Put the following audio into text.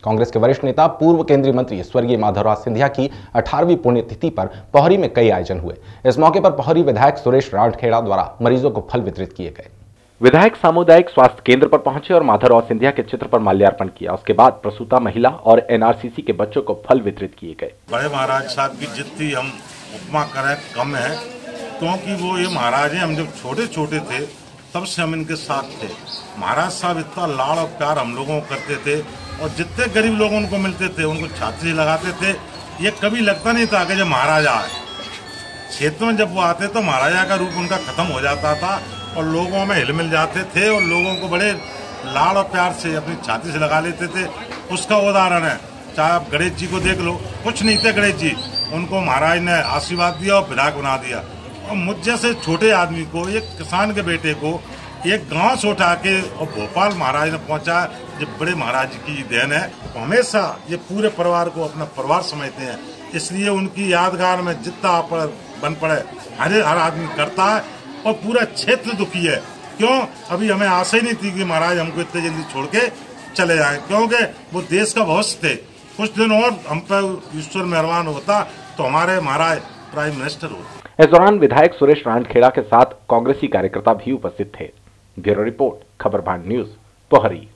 कांग्रेस के वरिष्ठ नेता पूर्व केंद्रीय मंत्री स्वर्गीय माधवराव सिंधिया की 18वीं पुण्यतिथि पर पोहरी में कई आयोजन हुए। इस मौके पर पोहरी विधायक सुरेश राणखेड़ा द्वारा मरीजों को फल वितरित किए गए। विधायक सामुदायिक स्वास्थ्य केंद्र पर पहुंचे और माधवराव सिंधिया के चित्र पर माल्यार्पण किया। उसके बाद प्रसूता महिला और एनआरसीसी के बच्चों को फल वितरित किए गए। बड़े महाराज साहब की जितनी हम उपमा करें कम है, क्योंकि वो ये महाराज हैं। हम जब छोटे छोटे थे तब से हम इनके साथ थे। महाराज साहब इतना लाड़ और प्यार हम लोगों को करते थे और जितने गरीब लोग उनको मिलते थे उनको छाती से लगाते थे। ये कभी लगता नहीं था कि जब महाराजा आए क्षेत्र में, जब वो आते तो महाराजा का रूप उनका खत्म हो जाता था और लोगों में हिल मिल जाते थे और लोगों को बड़े लाड़ और प्यार से अपनी छाती से लगा लेते थे। उसका उदाहरण है, चाहे आप गणेश जी को देख लो, कुछ नहीं थे गणेश जी, उनको महाराज ने आशीर्वाद दिया और विधायक बना दिया। और मुझ जैसे छोटे आदमी को, एक किसान के बेटे को एक गांव से उठा के और भोपाल महाराज ने पहुंचा, ये बड़े महाराज की देन है। हमेशा ये पूरे परिवार को अपना परिवार समझते हैं, इसलिए उनकी यादगार में जितना बन पड़े हर आदमी करता है। और पूरा क्षेत्र दुखी है, क्यों? अभी हमें आशा ही नहीं थी कि महाराज हमको इतने जल्दी छोड़ के चले जाए, क्योंकि वो देश का भविष्य थे। कुछ दिन और हम पर ईश्वर मेहरबान होता तो हमारे महाराज प्राइम मिनिस्टर होते। इस दौरान विधायक सुरेश राणखेड़ा के साथ कांग्रेसी कार्यकर्ता भी उपस्थित थे। ब्यूरो रिपोर्ट, खबर भांड न्यूज, पोहरी।